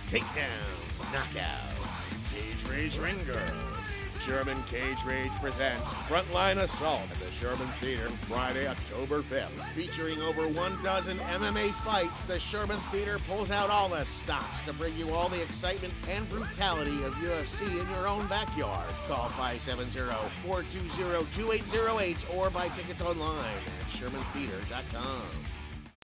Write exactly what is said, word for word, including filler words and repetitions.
takedowns, knockouts, Cage Rage Ring Girls. Sherman Cage Rage presents Frontline Assault at the Sherman Theater Friday, October fifth. Featuring over one dozen M M A fights, the Sherman Theater pulls out all the stops to bring you all the excitement and brutality of U F C in your own backyard. Call five seven zero, four two zero, two eight zero eight or buy tickets online at sherman theater dot com.